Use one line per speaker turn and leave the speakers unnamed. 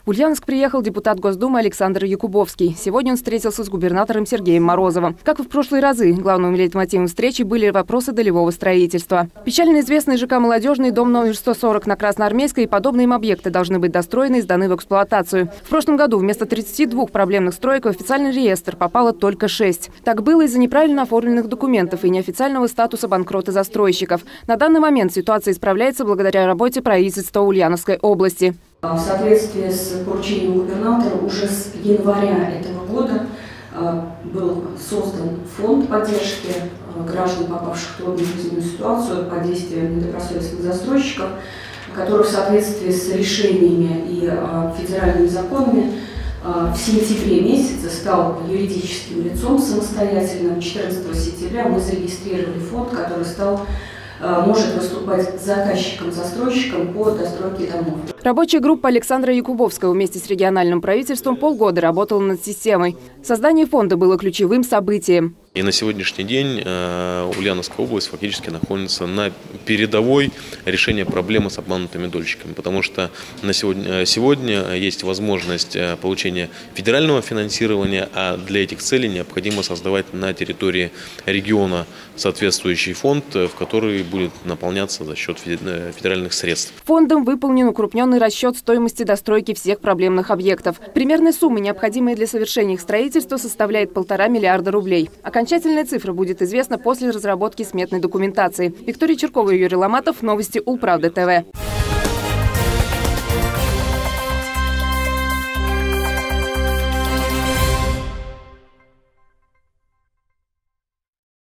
В Ульяновск приехал депутат Госдумы Александр Якубовский. Сегодня он встретился с губернатором Сергеем Морозовым. Как и в прошлые разы, главным лейтмотивом встречи были вопросы долевого строительства. Печально известный ЖК «Молодежный», дом номер 140 на Красноармейской и подобные им объекты должны быть достроены и сданы в эксплуатацию. В прошлом году вместо 32 проблемных строек в официальный реестр попало только 6. Так было из-за неправильно оформленных документов и неофициального статуса банкрота-застройщиков. На данный момент ситуация исправляется благодаря работе правительства Ульяновской области.
В соответствии с поручением губернатора уже с января этого года был создан фонд поддержки граждан, попавших в трудную жизненную ситуацию под действием недобросовестных застройщиков, который в соответствии с решениями и федеральными законами в сентябре месяце стал юридическим лицом самостоятельным. 14 сентября мы зарегистрировали фонд, который может выступать заказчиком-застройщиком по достройке домов.
Рабочая группа Александра Якубовского вместе с региональным правительством полгода работала над системой. Создание фонда было ключевым событием.
И на сегодняшний день Ульяновская область фактически находится на передовой решения проблемы с обманутыми дольщиками, потому что на сегодня есть возможность получения федерального финансирования, а для этих целей необходимо создавать на территории региона соответствующий фонд, в который будет наполняться за счет федеральных средств.
Фондом выполнен укрупненный расчет стоимости достройки всех проблемных объектов. Примерная сумма, необходимая для совершения их строительства, составляет 1,5 миллиарда рублей. Окончательная цифра будет известна после разработки сметной документации. Виктория Черкова и Юрий Ломатов. Новости Улправды ТВ.